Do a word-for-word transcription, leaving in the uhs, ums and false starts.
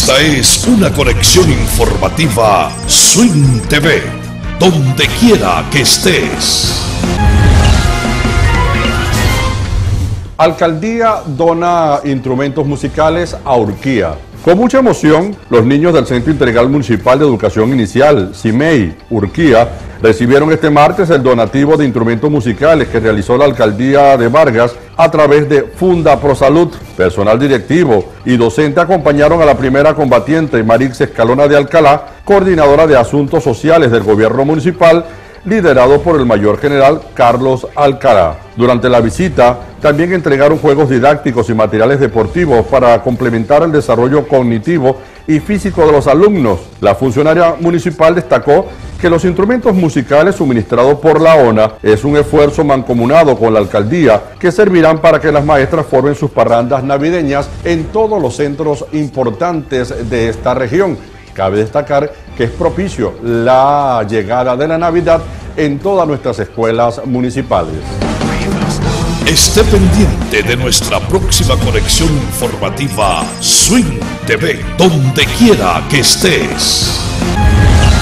Esta es una conexión informativa Swing T V, donde quiera que estés. Alcaldía dona instrumentos musicales a Urquía. Con mucha emoción, los niños del Centro Integral Municipal de Educación Inicial, CIMEI, Urquía, recibieron este martes el donativo de instrumentos musicales que realizó la Alcaldía de Vargas a través de Funda Prosalud. Personal directivo y docente acompañaron a la primera combatiente, Marix Escalona de Alcalá, coordinadora de Asuntos Sociales del Gobierno Municipal, liderado por el mayor general Carlos Alcalá. Durante la visita, también entregaron juegos didácticos y materiales deportivos para complementar el desarrollo cognitivo y físico de los alumnos. La funcionaria municipal destacó que los instrumentos musicales suministrados por la ONA es un esfuerzo mancomunado con la alcaldía que servirán para que las maestras formen sus parrandas navideñas en todos los centros importantes de esta región. Cabe destacar que es propicio la llegada de la Navidad en todas nuestras escuelas municipales. Esté pendiente de nuestra próxima conexión informativa Swing T V, donde quiera que estés.